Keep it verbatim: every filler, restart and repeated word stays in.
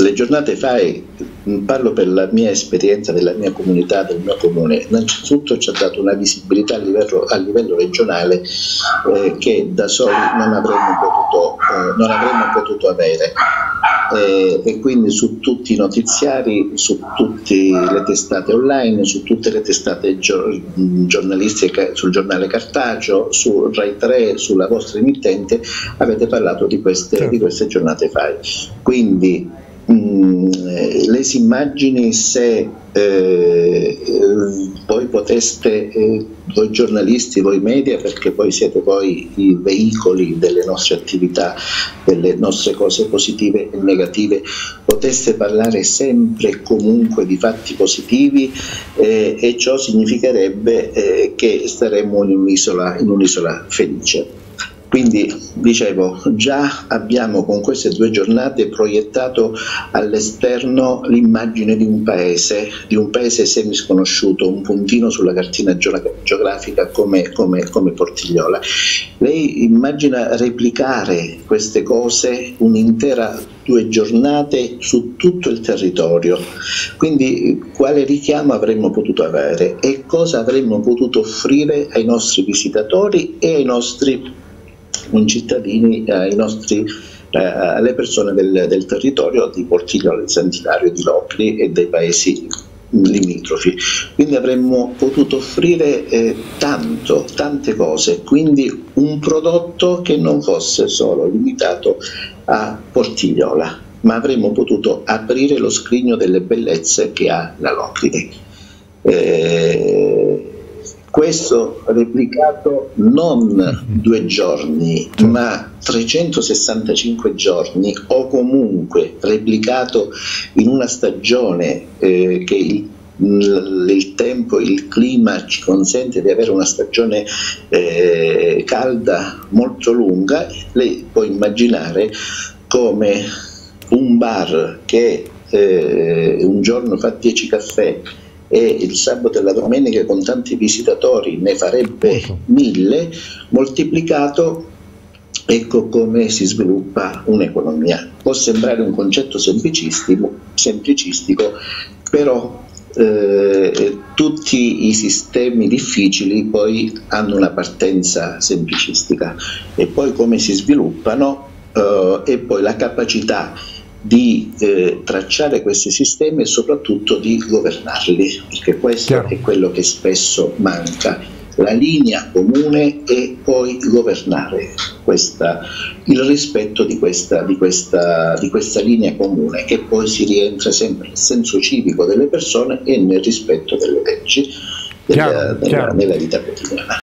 le giornate F A I, parlo per la mia esperienza, della mia comunità, del mio comune, innanzitutto ci ha dato una visibilità a livello, a livello regionale eh, che da soli non avremmo potuto, eh, non avremmo potuto avere. Eh, e quindi su tutti i notiziari, su tutte le testate online, su tutte le testate giornalistiche, sul giornale cartaceo, su Rai tre, sulla vostra emittente, avete parlato di queste, certo. di queste giornate F A I. Quindi mh, le immagini, se eh, voi poteste, eh, voi giornalisti, voi media, perché poi siete poi i veicoli delle nostre attività, delle nostre cose positive e negative, poteste parlare sempre e comunque di fatti positivi, eh, e ciò significherebbe eh, che staremmo in un'isola, in un'isola felice. Quindi, dicevo, già abbiamo con queste due giornate proiettato all'esterno l'immagine di un paese, di un paese semisconosciuto, un puntino sulla cartina geografica come, come, come Portigliola. Lei immagina replicare queste cose un'intera due giornate su tutto il territorio, quindi quale richiamo avremmo potuto avere e cosa avremmo potuto offrire ai nostri visitatori e ai nostri concittadini, ai nostri, eh, alle persone del, del territorio di Portigliola, di Sant'Ilario, di Locri e dei paesi limitrofi. Quindi avremmo potuto offrire eh, tanto, tante cose, quindi un prodotto che non fosse solo limitato a Portigliola, ma avremmo potuto aprire lo scrigno delle bellezze che ha la Locride. Eh, Questo replicato non due giorni, ma trecentosessantacinque giorni, o comunque replicato in una stagione eh, che il, il tempo, il clima ci consente di avere una stagione eh, calda molto lunga. Lei può immaginare come un bar che eh, un giorno fa dieci caffè e il sabato e la domenica con tanti visitatori ne farebbe mille, moltiplicato, ecco come si sviluppa un'economia. Può sembrare un concetto semplicistico, semplicistico però eh, tutti i sistemi difficili poi hanno una partenza semplicistica, e poi come si sviluppano eh, e poi la capacità di eh, tracciare questi sistemi e soprattutto di governarli, perché questo Chiaro. È quello che spesso manca, la linea comune e poi governare questa, il rispetto di questa, di, questa, di questa linea comune, che poi si rientra sempre nel senso civico delle persone e nel rispetto delle leggi della, Chiaro, nella, Chiaro. nella vita quotidiana.